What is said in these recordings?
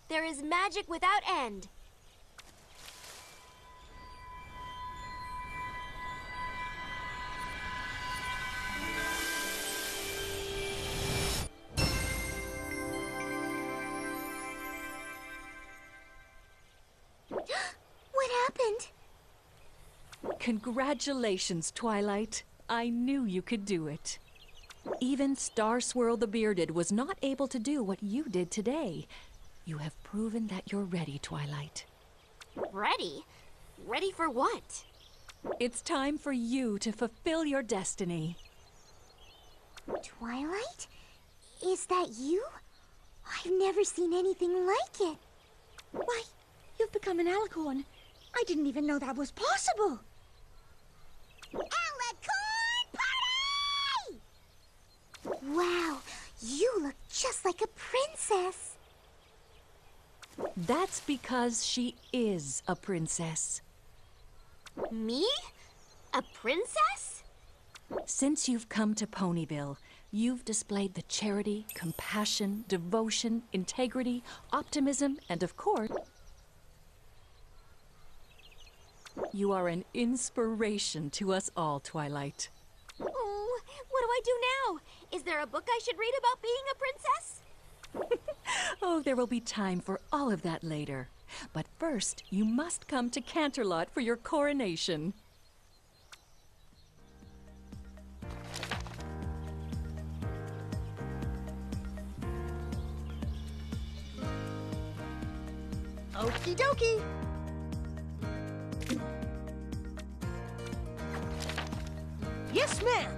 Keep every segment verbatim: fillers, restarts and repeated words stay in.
There is magic without end. What happened? Congratulations, Twilight. I knew you could do it. Even Star Swirl the Bearded was not able to do what you did today. You have proven that you're ready, Twilight. Ready? Ready for what? It's time for you to fulfill your destiny. Twilight? Is that you? I've never seen anything like it. Why, you've become an Alicorn. I didn't even know that was possible. Alicorn Party! Wow, you look just like a princess. That's because she is a princess. Me? A princess? Since you've come to Ponyville, you've displayed the charity, compassion, devotion, integrity, optimism, and of course, you are an inspiration to us all, Twilight. Oh, what do I do now? Is there a book I should read about being a princess? Oh, there will be time for all of that later. But first, you must come to Canterlot for your coronation. Okie dokie. Yes, ma'am.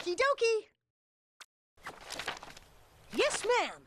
Okie dokie. Yes, ma'am.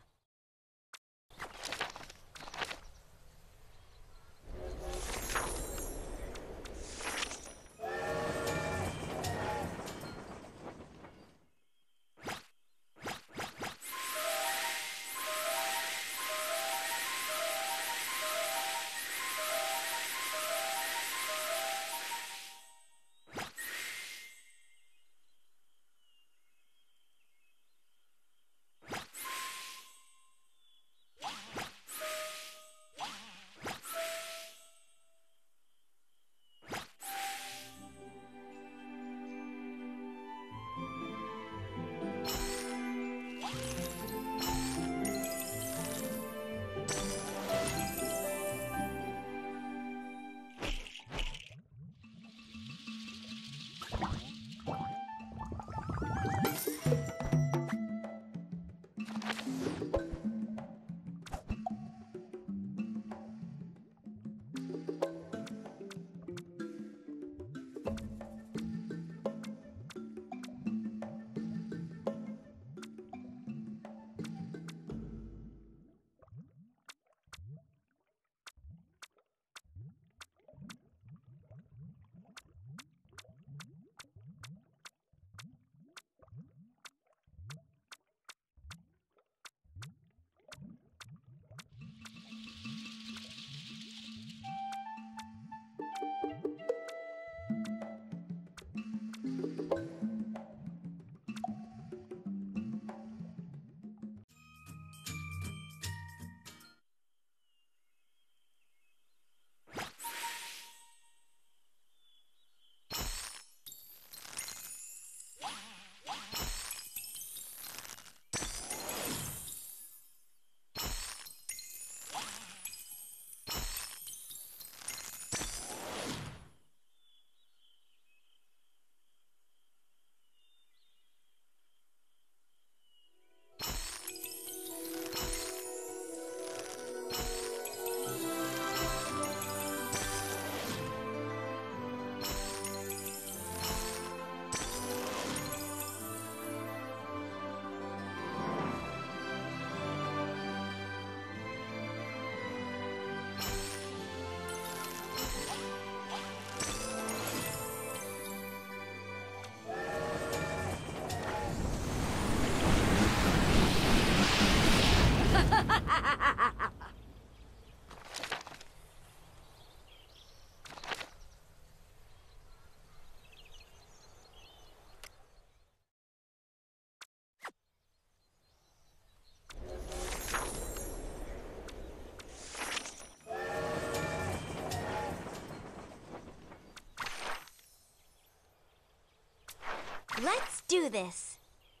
Let's do this.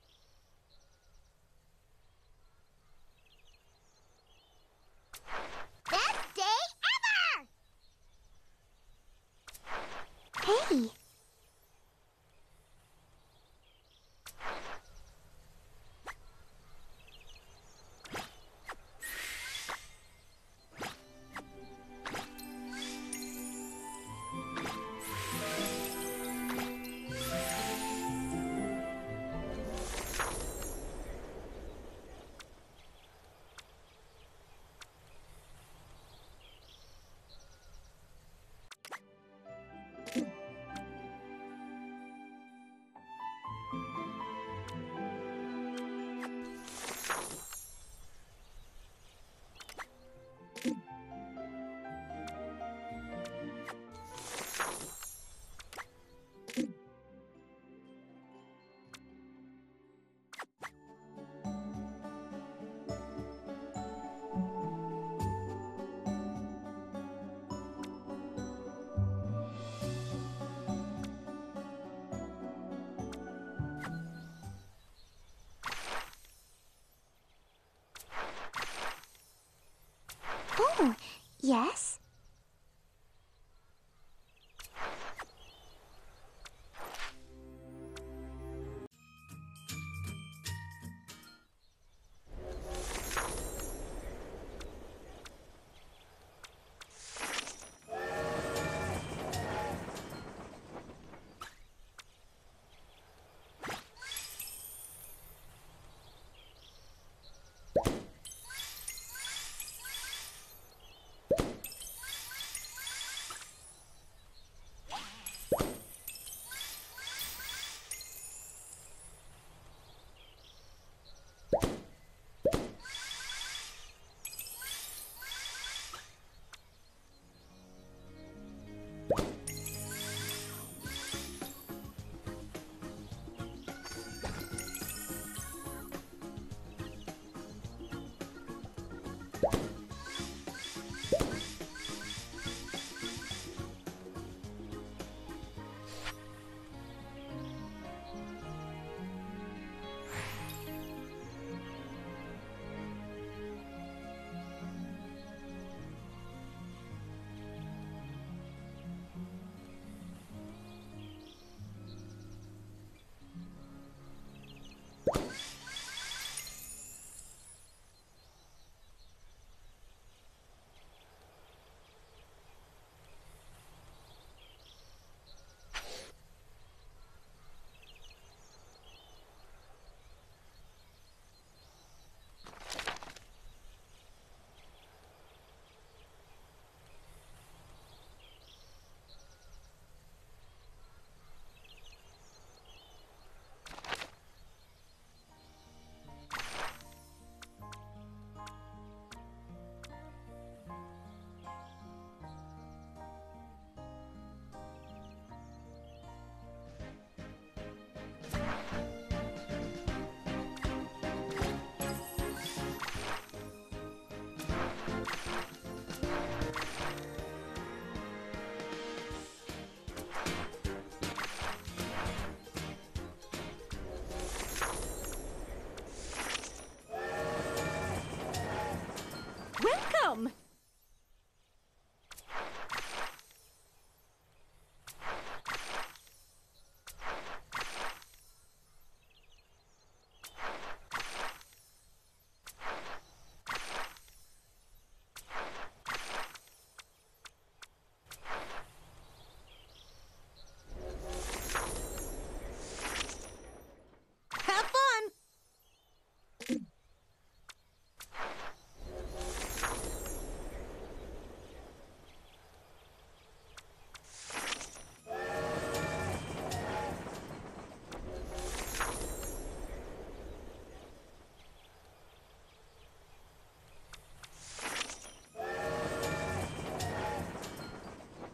Best day ever! Hey! Oh, yes?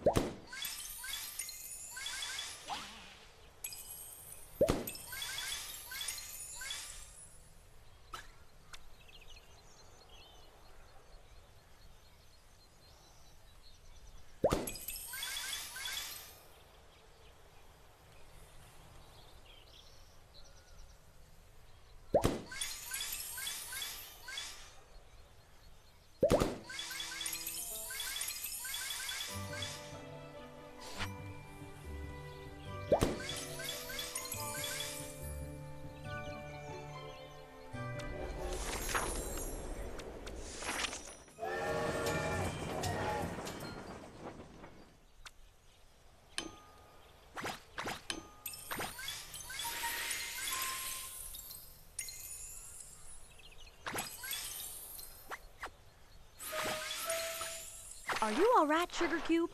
Are you all right, Sugar Cube?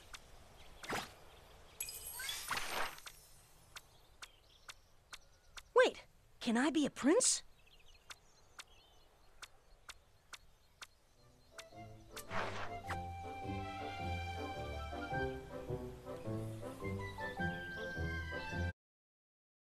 Wait, can I be a prince?